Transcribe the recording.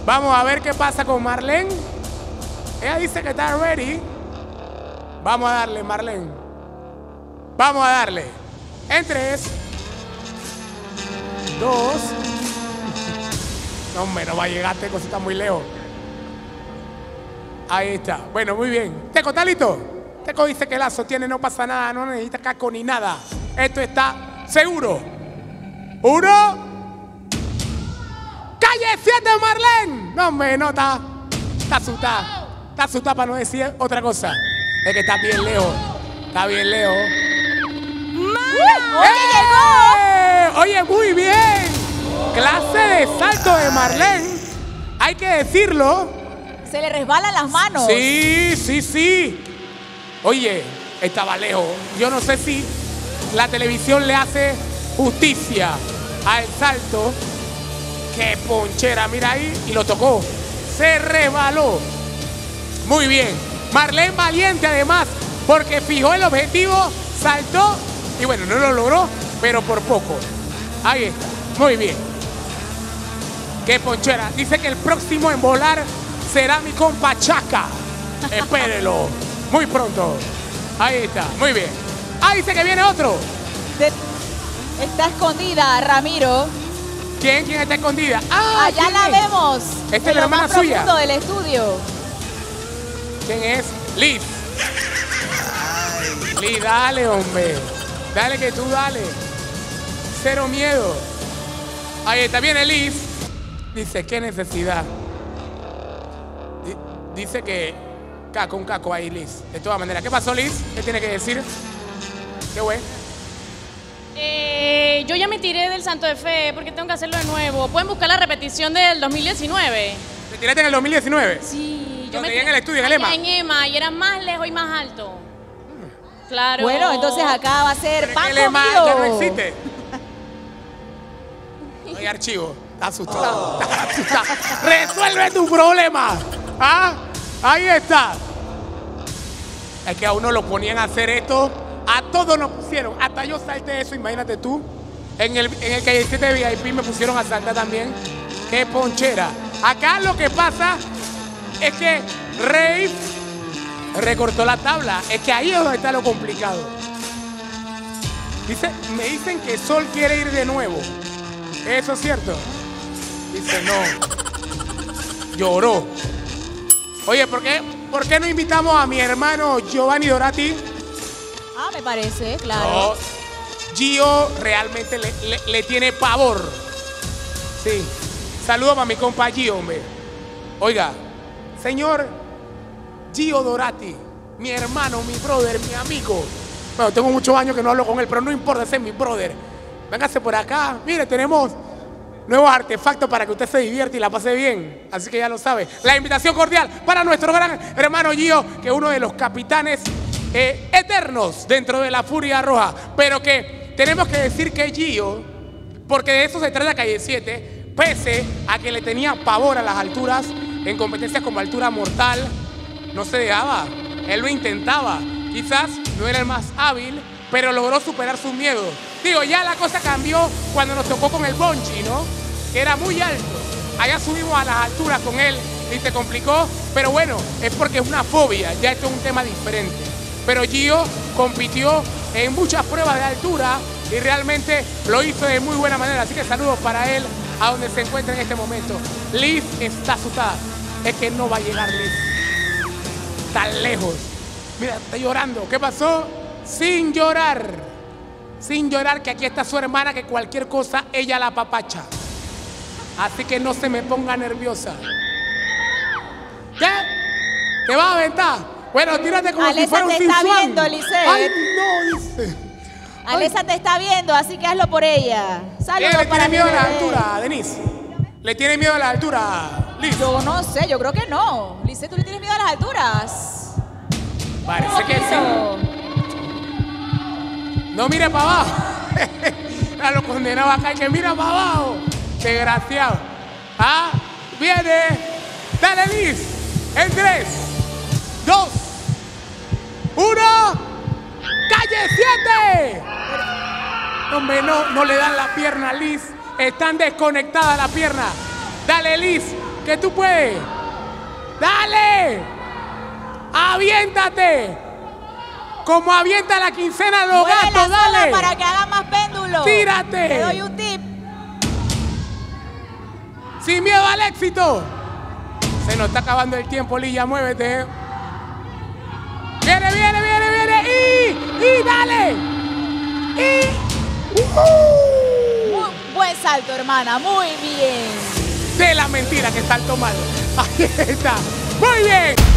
Vamos a ver qué pasa con Marlene. Ella dice que está ready. Vamos a darle, Marlene. Vamos a darle. En 3, 2. No, hombre, no va a llegar, Teco, si está muy lejos. Ahí está. Bueno, muy bien. Teco, ¿está listo? Teco dice que la sostiene, no pasa nada, no necesita casco ni nada. Esto está seguro. 1. ¡Calle 7, Marlene! No, hombre, no está. Está asustada. Está asustada para no decir otra cosa. Es que está bien lejos. Está bien lejos. Oye, muy bien. Clase de salto de Marlene. Hay que decirlo. Se le resbalan las manos. Sí. Oye, estaba lejos. Yo no sé si la televisión le hace justicia al salto. Qué ponchera, mira ahí. Y lo tocó. Se resbaló. Muy bien. Marlene valiente además, porque fijó el objetivo, saltó y bueno, no lo logró, pero por poco. Ahí está. Muy bien. Qué ponchera. Dice que el próximo en volar será mi compa Chaca. Espérelo. Muy pronto. Ahí está. Muy bien. Ah, dice que viene otro. Está escondida, Ramiro. ¿Quién está escondida? Allá la vemos. Esta es la hermana suya. Del estudio. ¿Quién es? Liz. Liz, dale, hombre. Dale que tú dale. Cero miedo. Ahí está, viene Liz. Dice, ¿qué necesidad? Dice que un caco ahí, Liz. De todas maneras. ¿Qué pasó, Liz? ¿Qué tiene que decir? ¿Qué güey? Yo ya me tiré del Santo de Fe porque tengo que hacerlo de nuevo. ¿Pueden buscar la repetición del 2019? ¿Te tiraste en el 2019? Sí. Yo me tiré en el estudio, en el EMA. En EMA, y era más lejos y más alto. Claro. Bueno, entonces acá va a ser pan el EMA comido. ya no existe. No hay archivo. Está asustado. Está asustado. Resuelve tu problema. ¿Ah? Ahí está. Es que a uno lo ponían a hacer esto. A todos nos pusieron. Hasta yo salté eso, imagínate tú. En el Calle 7 VIP me pusieron a saltar también. Qué ponchera. Acá lo que pasa es que Rave recortó la tabla. Es que ahí es donde está lo complicado. Me dicen que Sol quiere ir de nuevo. ¿Eso es cierto? Dice no. Lloró. Oye, ¿por qué no invitamos a mi hermano Giovanni Dorati? Ah, me parece, claro. No, Gio realmente le tiene pavor. Sí. Saludos para mi compa Gio, hombre. Oiga, señor Gio Dorati, mi hermano, mi brother, mi amigo. Bueno, tengo muchos años que no hablo con él, pero no importa, ese es mi brother. Véngase por acá. Mire, tenemos nuevos artefactos para que usted se divierta y la pase bien. Así que ya lo sabe. La invitación cordial para nuestro gran hermano Gio, que es uno de los capitanes eternos dentro de la Furia Roja. Pero que tenemos que decir que Gio, porque de eso se trata Calle 7, pese a que le tenía pavor a las alturas, en competencias como altura mortal, no se dejaba. Él lo intentaba. Quizás no era el más hábil, pero logró superar sus miedos. Digo, ya la cosa cambió cuando nos tocó con el bungee, ¿no? Que era muy alto. Allá subimos a las alturas con él y se complicó. Pero bueno, es porque es una fobia. Ya esto es un tema diferente. Pero Gio compitió en muchas pruebas de altura y realmente lo hizo de muy buena manera. Así que saludos para él a donde se encuentra en este momento. Liz está asustada. Es que no va a llegar Liz. Tan lejos. Mira, está llorando. ¿Qué pasó? Sin llorar. Sin llorar, que aquí está su hermana, que cualquier cosa ella la apapacha. Así que no se me ponga nerviosa. ¿Qué? ¿Te vas a aventar? Bueno, tírate como Alessa si fuera un te está Sinswan. viendo, Lisette. Ay, no, dice. Alessa te está viendo, así que hazlo por ella. Saludos ¿Le para tiene miedo a la bebé. altura, Denise? ¿Le tiene miedo a la altura, Liz? Yo no sé, yo creo que no. Lisette, ¿tú le tienes miedo a las alturas? Parece que sí. No mire para abajo. A lo condenado acá, que mira para abajo. Desgraciado. Ah, viene. Dale, Liz. En 3, 2, 1. ¡Calle 7! Hombre, no le dan la pierna a Liz. Están desconectadas la pierna. Dale, Liz, que tú puedes. Dale. Aviéntate. Como avienta la quincena de los Mueve gatos, la soga dale. para que haga más péndulo. Tírate. Te doy un tip. Sin miedo al éxito. Se nos está acabando el tiempo, Lilla, muévete. Viene, viene, viene, viene. Y dale. Muy buen salto, hermana. Muy bien. De la mentira que están tomando. Ahí está. Muy bien.